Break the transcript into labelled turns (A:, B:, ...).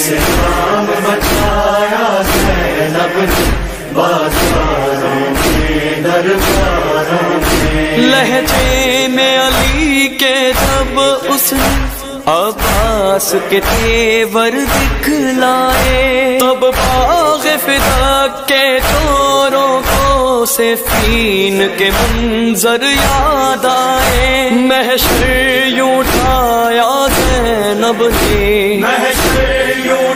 A: नाम बचाया ज़ैनब ने बादशाहों के दरबारों में।
B: लहजे में अली के जब उसने अब्बास के तेवर दिखलाए, तब बाग़ फिदा के चोरों को सिफ़ीन के मंजर याद आए। महशर यूं उठाया ज़ैनब ने,
A: महशर यूं